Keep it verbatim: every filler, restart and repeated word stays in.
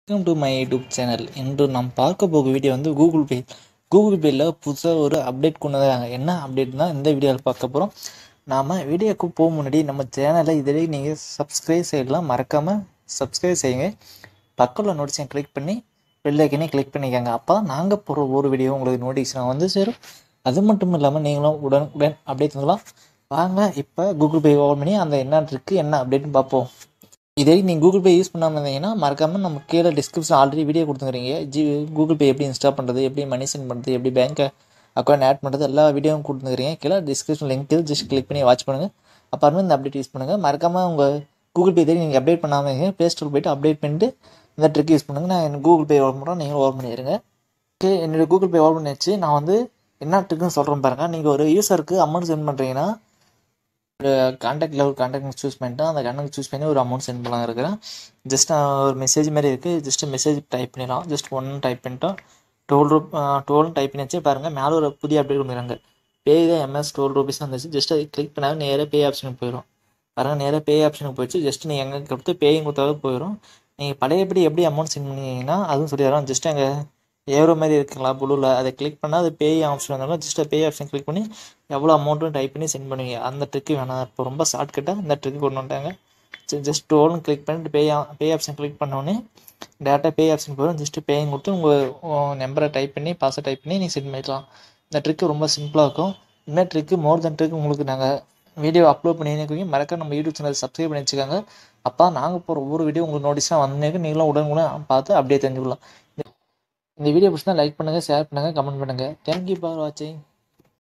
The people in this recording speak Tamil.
Welcome to my YouTube channel. இன்று நாம் பார்க்க போகும் வீடியோ வந்து கூகுள் பே. கூகுள் பேயில் புதுசாக ஒரு அப்டேட் கொண்டு வந்தாங்க. என்ன அப்டேட்னா இந்த வீடியோவில் பார்க்க போகிறோம். நாம் வீடியோக்கு போக முன்னாடி நம்ம சேனலை இதிலே நீங்கள் சப்ஸ்கிரைப் செய்யலாம். மறக்காமல் சப்ஸ்கிரைப் செய்யுங்க. பக்கத்தில் நோட்டிஃபிகேஷன் கிளிக் பண்ணி பெல் ஐக்கனே கிளிக் பண்ணிக்கோங்க. அப்போ தான் நாங்கள் போகிற ஒரு வீடியோ உங்களுக்கு நோட்டிஃபிகேஷன் வந்து சேரும். அது மட்டும் இல்லாமல் நீங்களும் உடன் உடன் அப்டேட் பண்ணலாம். வாங்க இப்போ கூகுள் பே ஓப்பன் பண்ணி அந்த என்ன இருக்குது என்ன அப்டேட்னு பார்ப்போம். இதே நீங்கள் கூகுள் பே யூஸ் பண்ணாமல் இருந்தீங்கன்னா மறக்காமல் நம்ம கீழே டிஸ்கிரிப்ஷன் ஆல்ரெடி வீடியோ கொடுத்துக்கிறீங்க. ஜி கூகுள் பே எப்படி இன்ஸ்டால் பண்ணுறது, எப்படி மணி சென்ட் பண்ணுறது, எப்படி பேங்க் அக்கௌண்ட் ஆட் பண்ணுறது எல்லா வீடியோவும் கொடுத்துக்கிறீங்க. கீழே டிஸ்கிரிப்ஷன் லிங்க் ஜஸ்ட் கிளிக் பண்ணி வாட்ச் பண்ணுங்கள். அப்புறமே இந்த அப்டேட் யூஸ் பண்ணுங்கள். மறக்காமல் உங்கள் கூகுள் பே தேடி நீங்கள் அப்டேட் பண்ணாமல் இருக்கீங்க, ப்ளே ஸ்டோர் போய்ட்டு அப்டேட் பண்ணிட்டு இந்த ட்ரிக் யூஸ் பண்ணுங்கள். நான் எனக்கு கூகுள் பே ஓப்பன் பண்ணுறோம், நீங்களும் ஓப்பன் பண்ணிடுங்க. ஓகே, என்னோடய கூகுள் பே ஓப்பன் பண்ணிச்சு. நான் வந்து என்ன ட்ரிக்குன்னு சொல்கிறேன் பாருங்கள். நீங்கள் ஒரு யூஸருக்கு அமௌண்ட் சென்ட் பண்ணுறீங்கன்னா ஒரு கான்டாக்டில் ஒரு கான்டாக்ட் சூஸ் பண்ணிட்டு அந்த கான்டாக்ட் சூஸ் பண்ணி ஒரு அமௌண்ட் சென்ட் பண்ணலாம் இருக்கிறேன். ஜஸ்ட் ஒரு மெசேஜ் மாதிரி இருக்குது. ஜஸ்ட் மெசேஜ் டைப் பண்ணிடலாம். ஜஸ்ட் ஒன்று டைப் பண்ணிட்டோம். டுவெல் ரூப் டுவெல்னு டைப் பண்ணி வச்சு பாருங்கள், மேலே ஒரு புதிய அப்டேட் கொடுக்குறாங்க. பே தான் எம்எஸ் டுவெல் ருபீஸ் வந்துச்சு. ஜஸ்ட் அதை கிளிக் பண்ணால் நேராக பே ஆப்ஷனுக்கு போயிடும். பாருங்கள், நேராக பே ஆப்ஷனுக்கு போயிடுச்சு. ஜஸ்ட் நீங்கள் எங்கே கொடுத்து பேயும் கொடுத்தாவே போயிடும். நீங்கள் பழையபடி எப்படி அமௌண்ட் சென்ட் பண்ணிங்கன்னா அதுவும் சொல்லிடுறோம். ஜஸ்ட் அங்கே ஏரோ மாதிரி இருக்குங்களா ப்ளூவில், அதை கிளிக் பண்ணால் அது பே ஆப்ஷன் வந்தாலும் ஜஸ்ட் பே ஆப்ஷன் கிளிக் பண்ணி எவ்வளோ அமௌண்ட்டும் டைப் பண்ணி சென்ட் பண்ணுவீங்க. அந்த ட்ரிக்கு வேணாம். இப்போ ரொம்ப ஷார்ட்கட்டாக இந்த ட்ரிக்கு கொண்டு வந்துட்டாங்க. ஜஸ்ட் டோல்னு கிளிக் பண்ணிட்டு பே பே ஆப்ஷன் கிளிக் பண்ணோடனே டேரெக்டாக பே ஆப்ஷன் போயிடும். ஜஸ்ட்டு பேயும் கொடுத்து உங்கள் நம்பரை டைப் பண்ணி பாஸ்வேர்ட் டைப் பண்ணி நீங்கள் சென்ட் பண்ணிடலாம். இந்த ட்ரிக்கு ரொம்ப சிம்பிளாக இருக்கும். இந்த ட்ரிக்கு மோர் தென் ட்ரிக்கு உங்களுக்கு நாங்கள் வீடியோ அப்லோட் பண்ணியிருக்கீங்க. மறக்க நம்ம யூடியூப் சேனல் சப்ஸ்கிரைப் பண்ணி வச்சுக்கோங்க. அப்போ நாங்கள் போகிற ஒவ்வொரு வீடியோ உங்களுக்கு நோட்டீஸாக வந்தேக்கு நீங்களும் உடனுக்குடன் பார்த்து அப்படியே தெரிஞ்சுக்கலாம். இந்த வீடியோ பிடிச்சினா லைக் பண்ணுங்கள், ஷேர் பண்ணுங்கள், கமெண்ட் பண்ணுங்கள். தேங்க்யூ ஃபார் வாட்சிங்.